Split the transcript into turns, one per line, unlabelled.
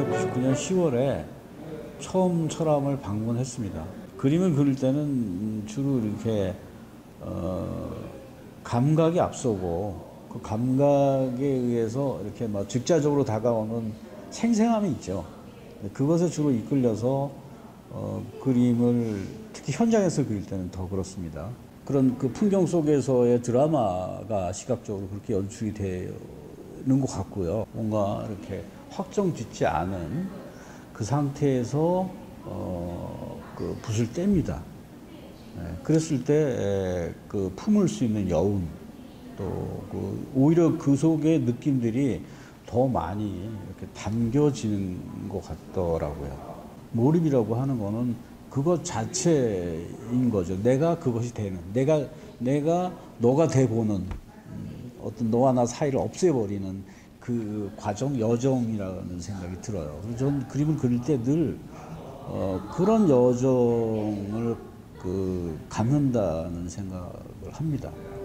1999년 10월에 처음 철암을 방문했습니다. 그림을 그릴 때는 주로 이렇게 감각이 앞서고 그 감각에 의해서 이렇게 막 즉자적으로 다가오는 생생함이 있죠. 그것에 주로 이끌려서 그림을 특히 현장에서 그릴 때는 더 그렇습니다. 그런 그 풍경 속에서의 드라마가 시각적으로 그렇게 연출이 되는 것 같고요. 뭔가 이렇게 확정 짓지 않은 그 상태에서 그 붓을 뗍니다. 그랬을 때 그 품을 수 있는 여운 또 그 오히려 그 속의 느낌들이 더 많이 이렇게 담겨지는 것 같더라고요. 몰입이라고 하는 거는 그것 자체인 거죠. 내가 그것이 되는, 내가 너가 돼보는 어떤 너와 나 사이를 없애버리는 그 과정, 여정이라는 생각이 들어요. 그래서 저는 그림을 그릴 때 늘 그런 여정을 갖는다는 생각을 합니다.